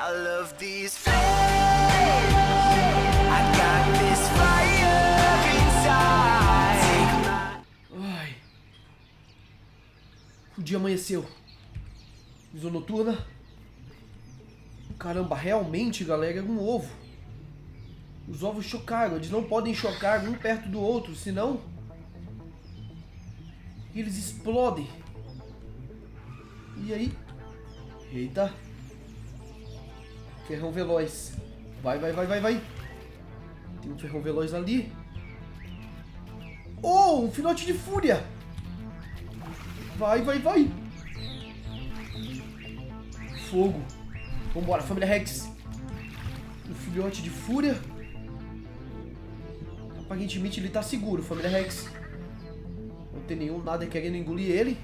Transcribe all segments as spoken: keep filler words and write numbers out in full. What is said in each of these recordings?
I love these flames. I got this fire inside. Ai. O dia amanheceu. Visão noturna. Caramba, realmente, galera, é um ovo. Os ovos chocaram. Eles não podem chocar um perto do outro, senão eles explodem. E aí? Eita. Ferrão veloz. Vai, vai, vai, vai, vai. Tem um ferrão veloz ali. Oh, um filhote de fúria. Vai, vai, vai. Fogo. Vambora, família Rex. Um filhote de fúria. Aparentemente ele tá seguro, família Rex. Não tem nenhum nada querendo engolir ele.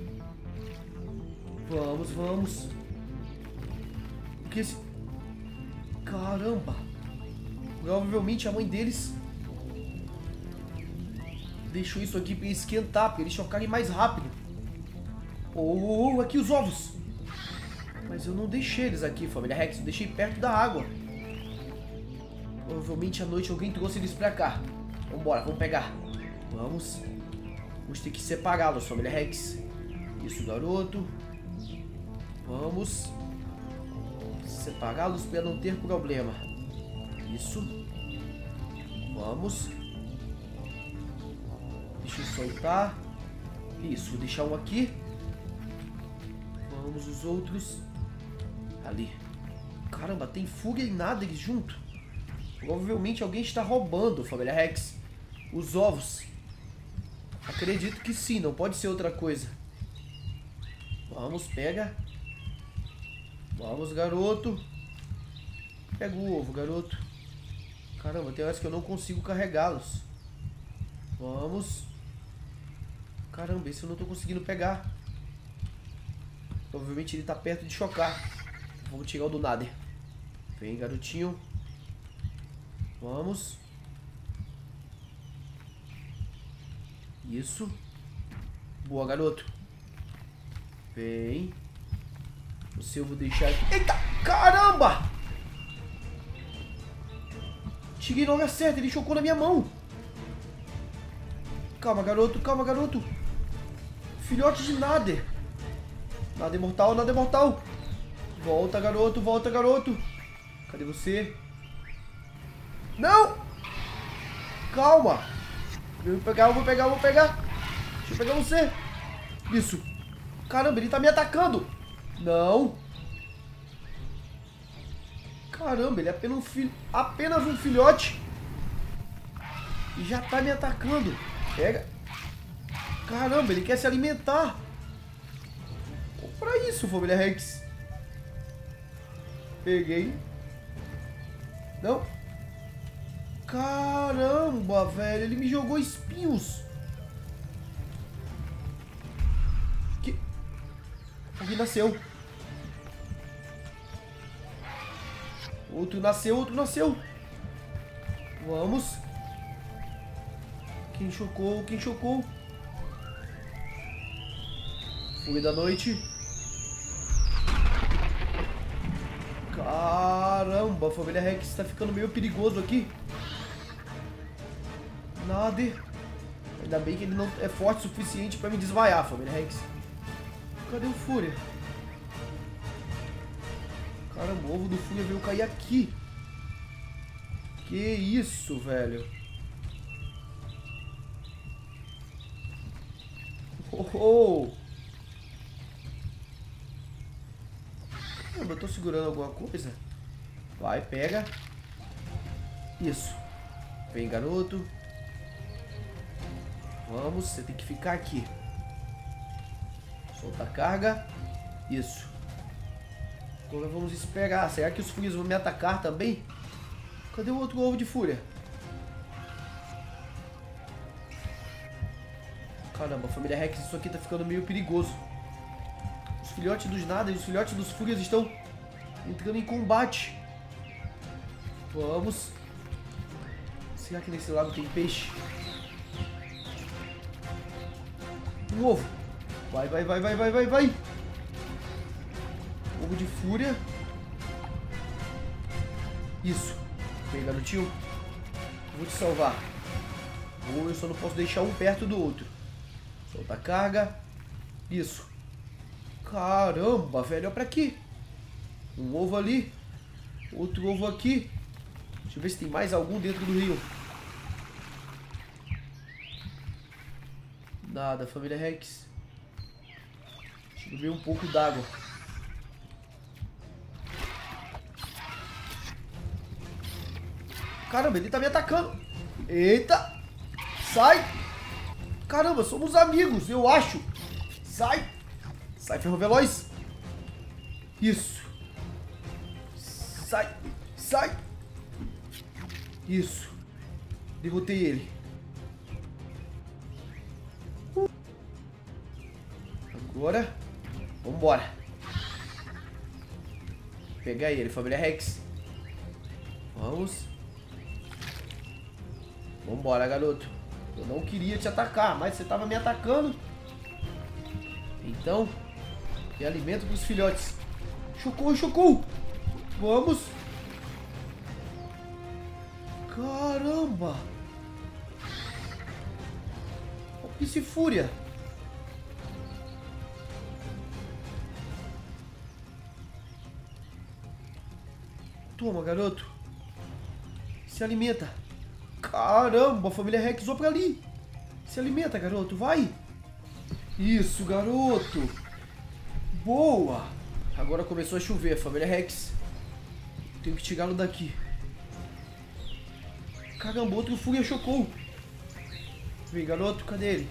Vamos, vamos. O que esse... Caramba. Provavelmente a mãe deles deixou isso aqui pra esquentar, pra eles chocarem mais rápido. Oh, aqui os ovos. Mas eu não deixei eles aqui, família Rex. Eu deixei perto da água. Provavelmente à noite alguém trouxe eles pra cá. Vambora, vamos pegar. Vamos. Vamos ter que separá-los, família Rex. Isso, garoto. Vamos separá-los para não ter problema. Isso. Vamos. Deixa eu soltar. Isso, vou deixar um aqui. Vamos os outros. Ali. Caramba, tem fúria e nada eles junto. Provavelmente alguém está roubando, família Rex, os ovos. Acredito que sim, não pode ser outra coisa. Vamos, pega. Vamos, garoto. Pega o ovo, garoto. Caramba, tem horas que eu não consigo carregá-los. Vamos. Caramba, esse eu não tô conseguindo pegar. Provavelmente ele tá perto de chocar. Vamos tirar o do Nader. Vem, garotinho. Vamos. Isso. Boa, garoto. Vem. Você eu vou deixar aqui. Eita! Caramba! Cheguei na hora certa, ele chocou na minha mão. Calma, garoto, calma, garoto. Filhote de Nader. Nader mortal, Nader mortal. Volta, garoto, volta, garoto. Cadê você? Não! Calma. Eu vou pegar, eu vou pegar, eu vou pegar. Deixa eu pegar você. Isso. Caramba, ele tá me atacando. Não. Caramba, ele é apenas um, filho, apenas um filhote. E já tá me atacando. Pega. Caramba, ele quer se alimentar. Pra isso, família Rex. Peguei. Não. Caramba, velho. Ele me jogou espinhos. Que... Alguém nasceu. Outro nasceu, outro nasceu. Vamos. Quem chocou, quem chocou? Fúria da noite. Caramba, a família Rex está ficando meio perigoso aqui. Nader. Ainda bem que ele não é forte o suficiente para me desmaiar, família Rex. Cadê o Fúria? Caramba, o ovo do Fúria veio cair aqui. Que isso, velho. Oh, oh. Eu tô segurando alguma coisa. Vai, pega. Isso. Vem, garoto. Vamos, você tem que ficar aqui. Solta a carga. Isso. Agora vamos esperar. Será que os fúrias vão me atacar também? Cadê o outro ovo de fúria? Caramba, família Rex, isso aqui tá ficando meio perigoso. Os filhotes dos nada e os filhotes dos fúrias estão entrando em combate. Vamos. Será que nesse lado tem peixe? Um ovo. Vai, vai, vai, vai, vai, vai, vai. Ovo de fúria. Isso. Vem, garotinho. Vou te salvar. Ou eu só não posso deixar um perto do outro. Solta a carga. Isso. Caramba, velho. Olha pra aqui. Um ovo ali. Outro ovo aqui. Deixa eu ver se tem mais algum dentro do rio. Nada, família Rex. Deixa eu beber um pouco d'água. Caramba, ele tá me atacando. Eita. Sai. Caramba, somos amigos, eu acho. Sai. Sai, ferro veloz. Isso. Sai. Sai. Isso. Derrotei ele. Agora, vambora. Pegar ele, família Rex. Vamos. Vambora, garoto. Eu não queria te atacar, mas você tava me atacando. Então, tem alimento pros filhotes. Chocou, chocou. Vamos. Caramba. Que fúria. Toma, garoto. Se alimenta. Caramba, a família Rex zoou pra ali. Se alimenta, garoto, vai. Isso, garoto. Boa. Agora começou a chover, família Rex. Tenho que tirá-lo daqui. Caramba, outro fúria chocou. Vem, garoto, cadê ele?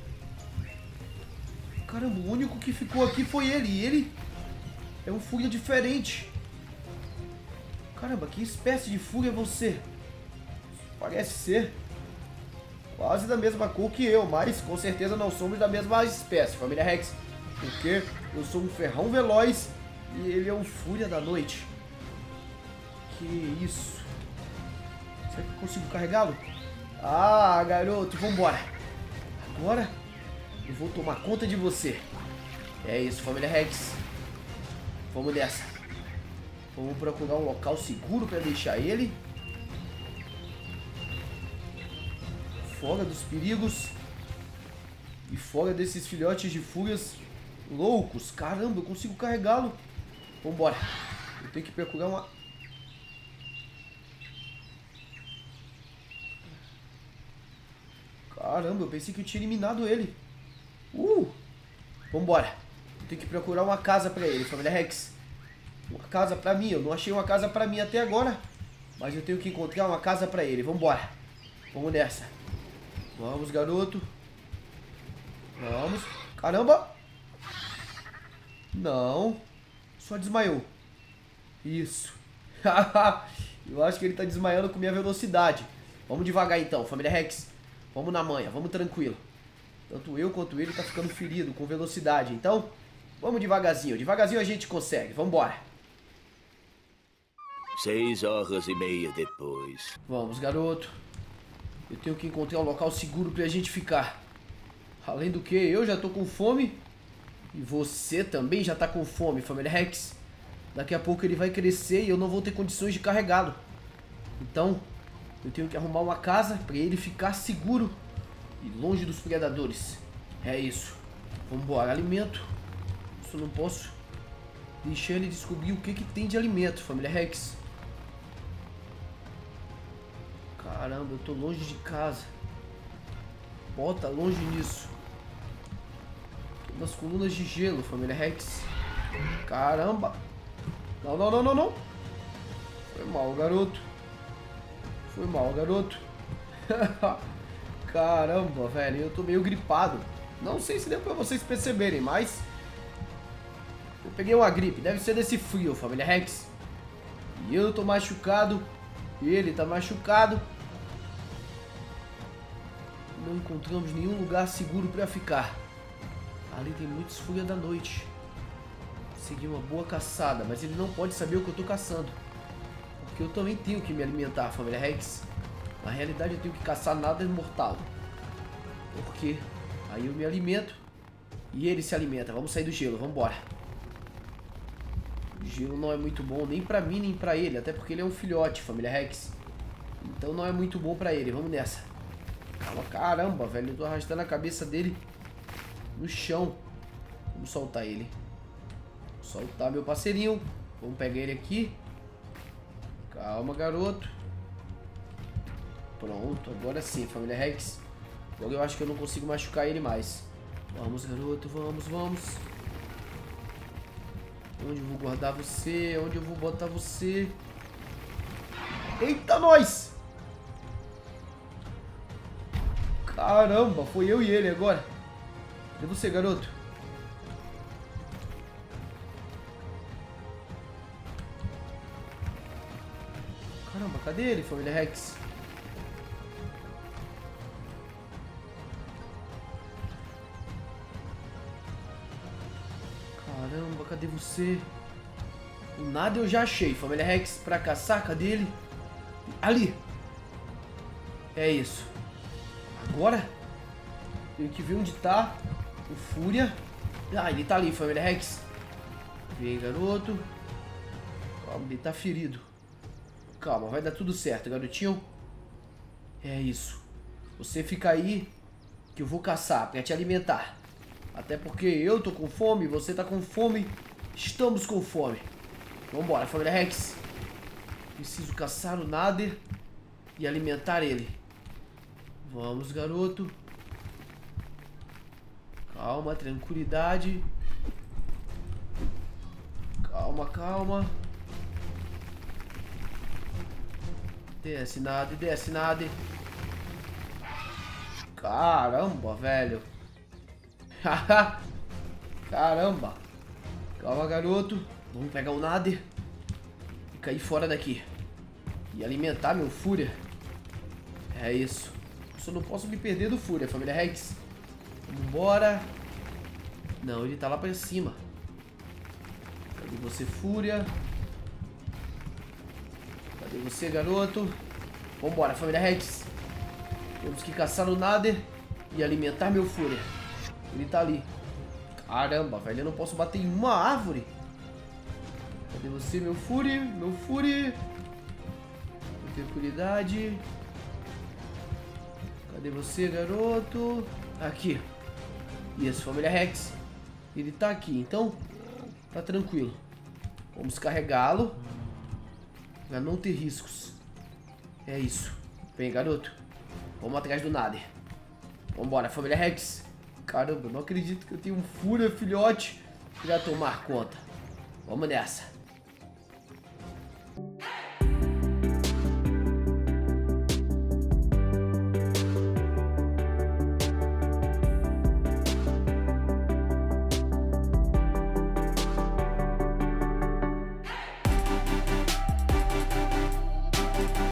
Caramba, o único que ficou aqui foi ele. E ele é um fúria diferente. Caramba, que espécie de fúria é você? Parece ser quase da mesma cor que eu, mas com certeza não somos da mesma espécie, família Rex. Porque eu sou um ferrão veloz e ele é um fúria da noite. Que isso? Será que eu consigo carregá-lo? Ah, garoto, vambora. Agora eu vou tomar conta de você. É isso, família Rex. Vamos nessa. Vamos procurar um local seguro para deixar ele fora dos perigos e fora desses filhotes de fúrias loucos. Caramba, eu consigo carregá-lo. Vambora. Eu tenho que procurar uma... Caramba, eu pensei que eu tinha eliminado ele. Uh! Vambora. Eu tenho que procurar uma casa pra ele, família Rex. Uma casa pra mim. Eu não achei uma casa pra mim até agora. Mas eu tenho que encontrar uma casa pra ele. Vambora. Vamos nessa. Vamos, garoto. Vamos. Caramba. Não. Só desmaiou. Isso. Eu acho que ele tá desmaiando com minha velocidade. Vamos devagar então, família Rex. Vamos na manha, vamos tranquilo. Tanto eu quanto ele tá ficando ferido com velocidade. Então, vamos devagarzinho. Devagarzinho a gente consegue. Vambora. Seis horas e meia depois. Vamos, garoto. Eu tenho que encontrar um local seguro pra gente ficar. Além do que, eu já tô com fome. E você também já tá com fome, família Rex. Daqui a pouco ele vai crescer e eu não vou ter condições de carregá-lo. Então, eu tenho que arrumar uma casa pra ele ficar seguro e longe dos predadores. É isso. Vambora, alimento. Só não posso deixar ele descobrir o que que tem de alimento, família Rex. Caramba, eu tô longe de casa. Bota longe nisso. Tô nas colunas de gelo, família Rex. Caramba. Não, não, não, não, não. Foi mal, garoto. Foi mal, garoto. Caramba, velho. Eu tô meio gripado. Não sei se deu pra vocês perceberem, mas... eu peguei uma gripe. Deve ser desse frio, família Rex. E eu tô machucado. Ele tá machucado. Não encontramos nenhum lugar seguro pra ficar. Ali tem muitos fúrias da noite. Segui uma boa caçada, mas ele não pode saber o que eu tô caçando. Porque eu também tenho que me alimentar, família Rex. Na realidade eu tenho que caçar nada mortal. Porque aí eu me alimento e ele se alimenta. Vamos sair do gelo, vamos embora. gelo não é muito bom nem pra mim, nem pra ele. Até porque ele é um filhote, família Rex. Então não é muito bom pra ele. Vamos nessa. Calma, caramba, velho. Eu tô arrastando a cabeça dele no chão. Vamos soltar ele. Soltar meu parceirinho. Vamos pegar ele aqui. Calma, garoto. Pronto, agora sim, família Rex. Agora eu acho que eu não consigo machucar ele mais. Vamos, garoto, vamos, vamos. Onde eu vou guardar você? Onde eu vou botar você? Eita, nós! Caramba, foi eu e ele agora. Cadê você, garoto? Caramba, cadê ele, família Rex? Caramba, cadê você? O nada eu já achei, família Rex, pra caçar, cadê ele? Ali! É isso. Agora, tenho que ver onde tá o Fúria. Ah, ele tá ali, família Rex. Vem, garoto. Calma, ele tá ferido. Calma, vai dar tudo certo, garotinho. É isso. Você fica aí que eu vou caçar pra te alimentar. Até porque eu tô com fome, você tá com fome. Estamos com fome. Vambora, família Rex. Preciso caçar o Nader e alimentar ele. Vamos, garoto. Calma, tranquilidade. Calma, calma. Desce, Nader, desce, Nader. Caramba, velho. Caramba. Calma, garoto. Vamos pegar o Nader e cair fora daqui. E alimentar meu Fúria. É isso. Só não posso me perder do Fúria, família Rex. Vambora. Não, ele tá lá pra cima. Cadê você, Fúria? Cadê você, garoto? Vambora, família Rex. Temos que caçar o Nader e alimentar meu Fúria. Ele tá ali. Caramba, velho, eu não posso bater em uma árvore. Cadê você, meu Fúria? Meu Fúria. Tranquilidade. Cadê você, garoto? Aqui. Isso, família Rex. Ele tá aqui, então tá tranquilo. Vamos carregá-lo pra não ter riscos. É isso. Vem, garoto. Vamos atrás do Nader. Vambora, família Rex. Caramba, não acredito que eu tenho um Fúria, filhote, pra tomar conta. Vamos nessa.